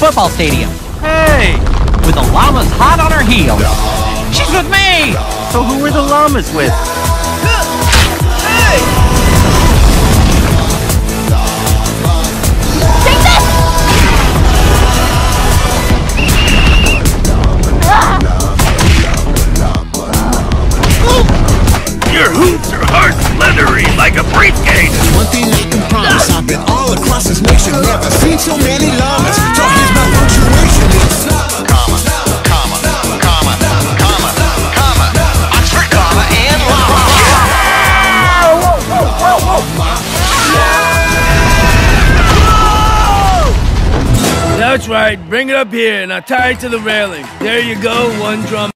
football stadium. Hey! With the llamas hot on her heels. She's with me! So who are the llamas with? Hey! Take this! Your hooves are hard and leathery like a briefcase. One thing I can promise, I've been all across this nation, never seen so many llamas. So here's my punctuation. It's comma, comma, comma, comma, comma. Oxford comma and llama. That's right, bring it up here and I'll tie it to the railing. There you go, one drum.